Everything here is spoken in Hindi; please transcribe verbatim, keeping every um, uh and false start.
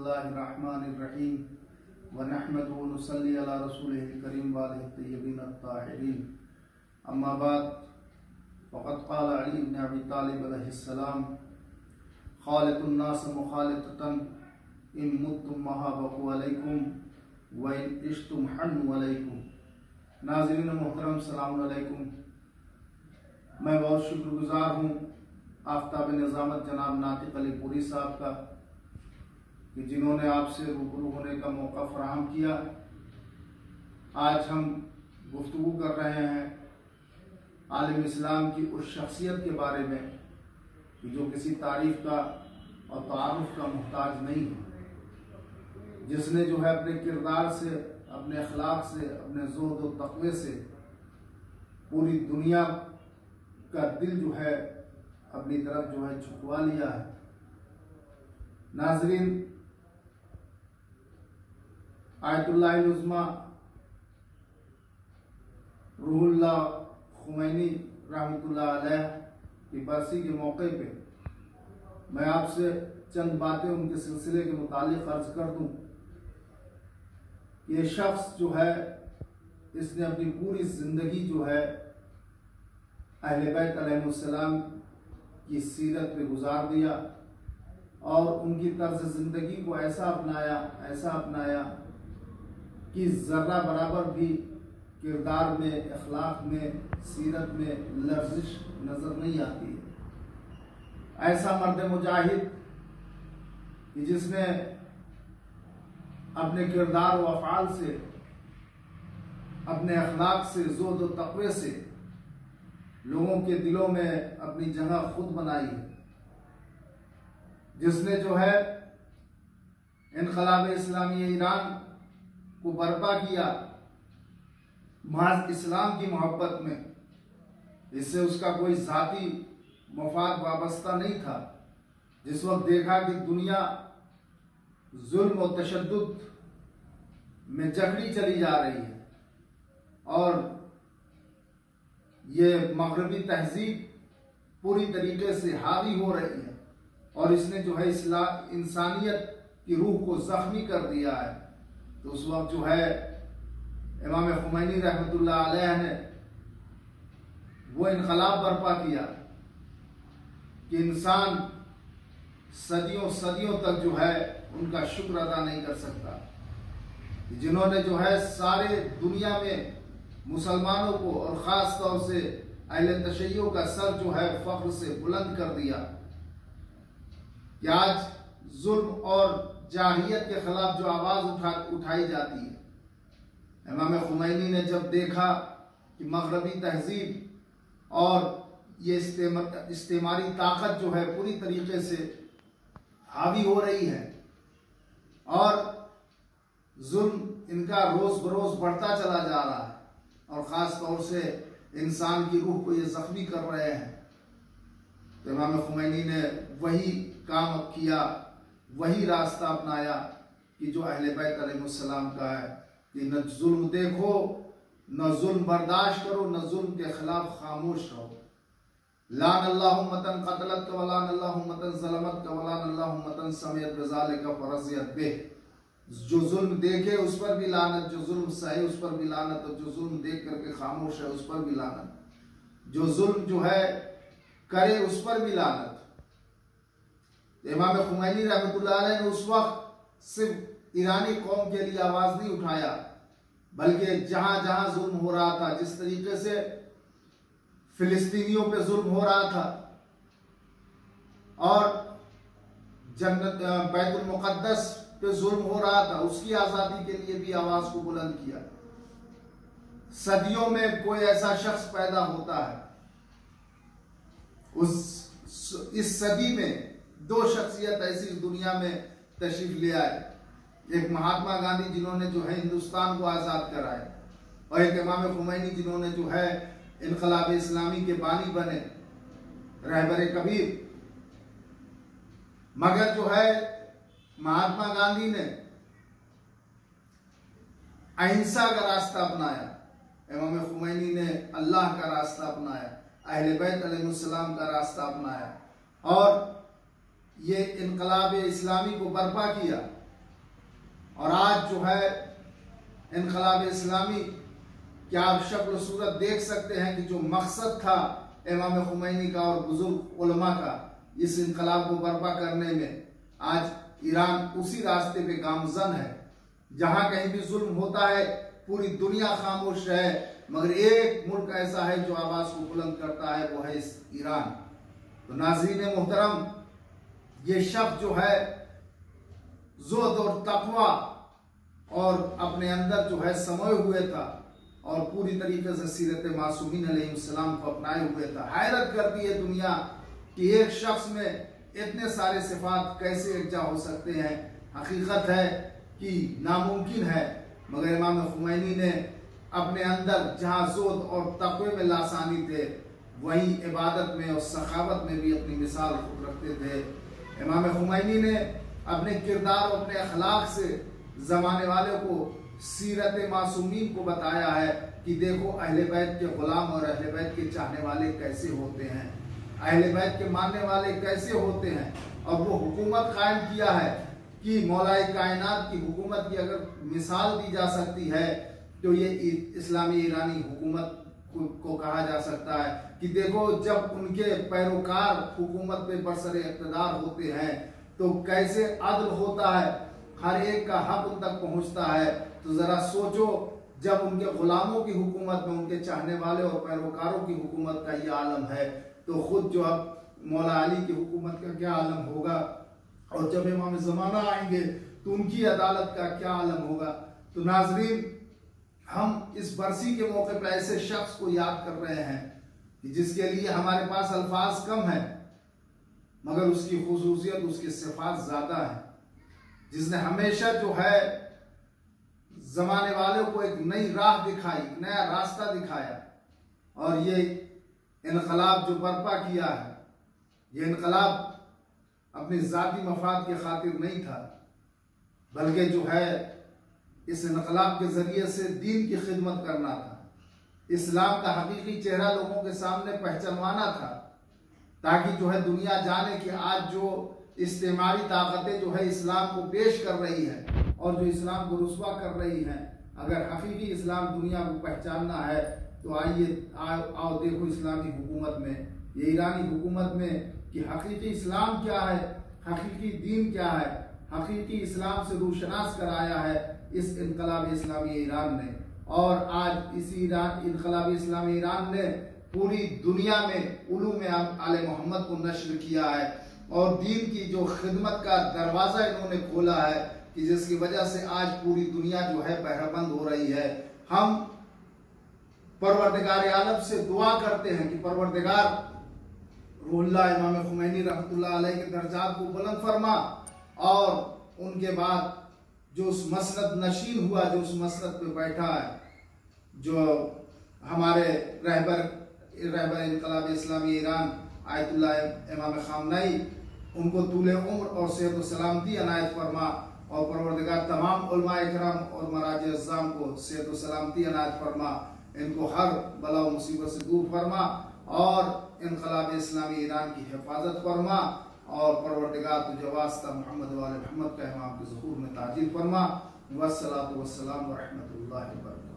बिस्मिल्लाहिर्रहमानिर्रहीम व नहमदुहु व नुसल्ली अला रसूलिहिल करीम व आलिहि तय्यबीन अत्ताहिरीन। अम्मा बाद फ़क़द क़ाल अली इब्न अबी तालिब अलैहिस्सलाम ख़ालिक़ुन नास मुख़ालिततन इन मुत्तुम महाबक़ु अलैकुम व इन इश्तुम हन्नु अलैकुम। नाज़रीन मोहतरम, सलाम अलैकुम। मैं बहुत शुक्रगुज़ार हूँ आफ्ताब निज़ामत जनाब नातिक़ अली पुरी साहब का कि जिन्होंने आपसे रूबरू होने का मौका फराहम किया। आज हम गुफ्तगू कर रहे हैं आलिम इस्लाम की उस शख्सियत के बारे में कि जो किसी तारीफ़ का और तारुफ का मोहताज नहीं है, जिसने जो है अपने किरदार से, अपने अखलाक से, अपने ज़ुहद और तक़वे से पूरी दुनिया का दिल जो है अपनी तरफ जो है झुकवा लिया है। नाज़रीन, आयतुल्लाहिल उज़्मा रूहुल्लाह खुमैनी रहमतुल्लाह अलैह की बरसी के मौके पे मैं आपसे चंद बातें उनके सिलसिले के मुतालिक अर्ज कर दूं। ये शख्स जो है, इसने अपनी पूरी ज़िंदगी जो है अहले बैत अलैहिमुस्सलाम की सीरत पे गुजार दिया और उनकी तर्ज ज़िंदगी को ऐसा अपनाया ऐसा अपनाया कि ज़र्रा बराबर भी किरदार में, अखलाक में, सीरत में लर्जिश नज़र नहीं आती है। ऐसा मर्द मुजाहिद कि जिसने अपने किरदार व अफ़आल से, अपने अखलाक से, ज़ुहद व तक़वे से लोगों के दिलों में अपनी जगह खुद बनाई है, जिसने जो है इनक़लाब इस्लामी ईरान को बर्पा किया महज इस्लाम की मोहब्बत में। इससे उसका कोई ज़ाती मफाद वाबस्ता नहीं था। जिस वक्त देखा कि दुनिया जुल्म और तशद्दुद में जकड़ी चली जा रही है और ये मगरबी तहजीब पूरी तरीके से हावी हो रही है और इसने जो है इस्लाम इंसानियत की रूह को जख्मी कर दिया है, तो उस वक्त जो है इमाम खुमैनी रहमतुल्लाह अलैह ने वो इनकलाब बर्पा किया कि इंसान सदियों सदियों तक जो है उनका शुक्र अदा नहीं कर सकता, जिन्होंने जो है सारे दुनिया में मुसलमानों को और ख़ास तौर से अहले तशय्युअ का सर जो है फ़ख्र से बुलंद कर दिया कि आज जुल्म और जाहिलियत के खिलाफ जो आवाज़ उठा उठाई जाती है। इमाम खुमैनी ने जब देखा कि मगरबी तहजीब और ये इस्तेमारी ताकत जो है पूरी तरीके से हावी हो रही है और जुल्म इनका रोज़ बरोज़ बढ़ता चला जा रहा है और ख़ास तौर से इंसान की रूह को ये ज़ख्मी कर रहे हैं, तो इमाम खुमैनी ने वही काम किया, वही रास्ता अपनाया कि जो अहले बैत अलैहिमुस्सलाम का है कि न जुल्म देखो, न जुल्म बर्दाश्त करो, न जुल्म के खिलाफ खामोश रहो। लान अल्लाहु मतन क़तलत का वलान अल्लाहु मतन ज़लमत का वलान अल्लाहु मतन समियत बिज़ालिका फरज़ियत बे। जो जुल्म देखे उस पर भी लानत, जो जुल्म सहे उस पर भी लानत, और जो जुल्म देख करके खामोश है उस पर भी लानत, जो जुल्म जो है करे उस पर भी लानत। इमाम खुमैनी रहमतुल्लाह अलैह ने उस वक्त सिर्फ ईरानी कौम के लिए आवाज़ नहीं उठाया, बल्कि जहां जहां जुल्म हो रहा था, जिस तरीके से फिलिस्तीनियों पे जुल्म हो रहा था और जन्नत बैतुल मुक़द्दस पे जुल्म हो रहा था, उसकी आज़ादी के लिए भी आवाज़ को बुलंद किया। सदियों में कोई ऐसा शख्स पैदा होता है, उस इस सदी में दो शख्सियत ऐसी दुनिया में तशरीफ ले आए, एक महात्मा गांधी जिन्होंने जो है हिंदुस्तान को आज़ाद कराया और एक इमाम खुमैनी जिन्होंने जो है इनक़लाब इस्लामी के बानी बने, रहबर कबीर। मगर जो है महात्मा गांधी ने अहिंसा का रास्ता अपनाया, इमाम खुमैनी ने अल्लाह का रास्ता अपनाया, अहले बैत अलैहिमुस्सलाम का रास्ता अपनाया और ये इनकलाब इस्लामी को बर्पा किया और आज जो है इनकलाब इस्लामी क्या आप शक्ल सूरत देख सकते हैं कि जो मकसद था इमाम खुमैनी का और बुजुर्ग उलमा का इस इनकलाब को बर्पा करने में, आज ईरान उसी रास्ते पे गामजन है। जहां कहीं भी जुल्म होता है पूरी दुनिया खामोश है, मगर एक मुल्क ऐसा है जो आवाज को बुलंद करता है, वो है इस ईरान। तो नाज़रीन मोहतरम, ये शख्स जो है ज़ुहद और तक़वा और अपने अंदर जो है समाये हुए था और पूरी तरीके से सीरत मासूमीन अलैहिस्सलाम को अपनाए हुए था। हैरत करती है दुनिया कि एक शख्स में इतने सारे सिफात कैसे एकजा हो सकते हैं। हकीकत है कि नामुमकिन है, मगर इमाम खुमैनी ने अपने अंदर जहाँ ज़ुहद और तक़वे में लासानी थे, वहीं इबादत में और सखावत में भी अपनी मिसाल खुद रखते थे। इमाम खुमैनी ने अपने किरदार और अपने अखलाक से ज़माने वाले को सीरत मासूमीन को बताया है कि देखो अहले बैत के गुलाम और अहले बैत के चाहने वाले कैसे होते हैं, अहले बैत के मानने वाले कैसे होते हैं। और वो हुकूमत कायम किया है कि मौलाए कायनात की हुकूमत की अगर मिसाल दी जा सकती है तो ये इस्लामी ईरानी हुकूमत को कहा जा सकता है कि देखो जब उनके पैरोकार हुकूमत पे बरसरे इक़्तिदार होते हैं तो कैसे अदल होता है, हर एक का हक उन तक पहुंचता है। तो जरा सोचो जब उनके गुलामों की हुकूमत में उनके चाहने वाले और पैरोकारों की हुकूमत का ये आलम है, तो खुद जो अब मौला अली की हुकूमत का क्या आलम होगा, और जब इमाम ज़माना आएंगे तो उनकी अदालत का क्या आलम होगा। तो नाजरीन, हम इस बरसी के मौके पर ऐसे शख्स को याद कर रहे हैं कि जिसके लिए हमारे पास अल्फाज कम है, मगर उसकी खुसूसियत, उसकी सिफात ज्यादा है, जिसने हमेशा जो है जमाने वालों को एक नई राह दिखाई, नया रास्ता दिखाया। और ये इनकलाब जो बर्पा किया है, ये इनकलाब अपने जाती मफाद के खातिर नहीं था, बल्कि जो है इस इनकलाब के जरिए से दीन की खिदमत करना था, इस्लाम का हकीकी चेहरा लोगों के सामने पहचानवाना था, ताकि जो है दुनिया जाने कि आज जो इस्तेमारी ताकतें जो है इस्लाम को पेश कर रही है और जो इस्लाम को रुस्वा कर रही हैं, अगर हकीकी इस्लाम दुनिया को पहचानना है तो आइए आओ, आओ देखो इस्लामी हुकूमत में, ये ईरानी हुकूमत में कि हकीकी इस्लाम क्या है, हकीकी दीन क्या है, हकीकी इस्लाम से रूशनास कराया है इस इनकलाब इस्लामी ईरान ने। और आज इसी ईरान इनकलाब इस्लामी ईरान ने पूरी दुनिया में उलूम आले मोहम्मद को नश्र किया है और दीन की जो खिदमत का दरवाज़ा इन्होंने खोला है कि जिसकी वजह से आज पूरी दुनिया जो है बहराबंद हो रही है। हम परवरदिगार आलम से दुआ करते हैं कि परवरदिगार रूहुल्लाह इमाम खुमैनी रहमतुल्लाह अलैह के दर्जात को बुलंद फरमा और उनके बाद जो उस मसनद नशीन हुआ, जो उस मसनद पे बैठा है, जो हमारे रहबर रहबर इनकलाब इस्लामी ईरान आयतुल्लाह इमाम खामनई, उनको तूले उम्र और सेहत व सलामती अनायत फरमा और परवरदिगार तमाम उलमा इकराम और मराज अज़्ज़ाम को सेहत व सलामती अनायत फरमा, इनको हर बला व मुसीबत से दूर फरमा और इनकलाब इस्लामी ईरान की हिफाजत फरमा और परवरदिगार तुझे वास्ता मोहम्मद वाले मोहम्मद का इमाम के ज़हूर में ताजील फरमा। वस्सलातु वस्सलाम व रहमतुल्लाहि व बरकातहू।